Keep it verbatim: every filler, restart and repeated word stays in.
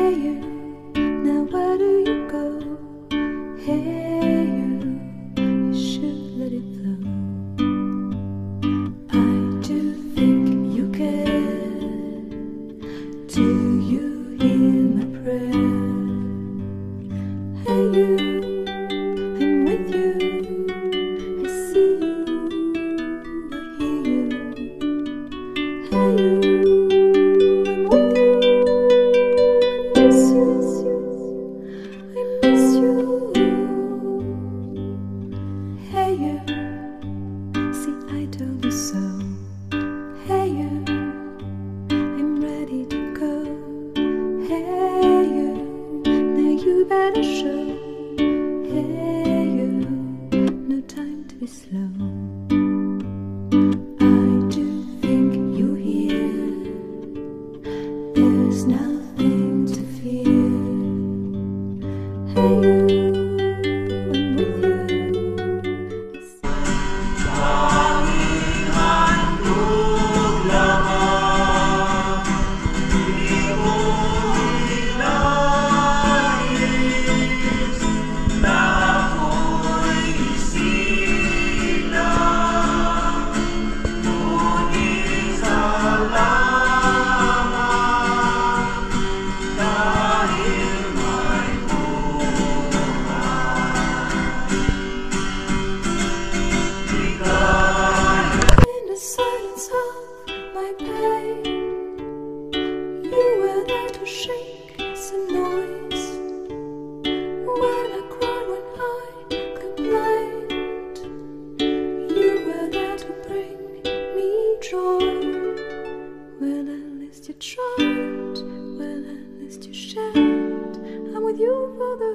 Hey you, now where do you go? Hey you, you should let it flow. I do think you care. Do you hear my prayer? Hey you, I'm with you. I see you, I hear you. Hey you, I'm with you. I miss you, I miss you. Hey you, see I told you so. Hey you, I'm ready to go. Hey you, now you better show. Hey you, no time to be slow. I do think you hear. There's nothing to fear. Hey you, I'm with you. In the silence of my pain, you were there to shake some noise. When I cried, when I complained, you were there to bring me joy. Well, at least you tried, well, at least you shared. I'm with you for the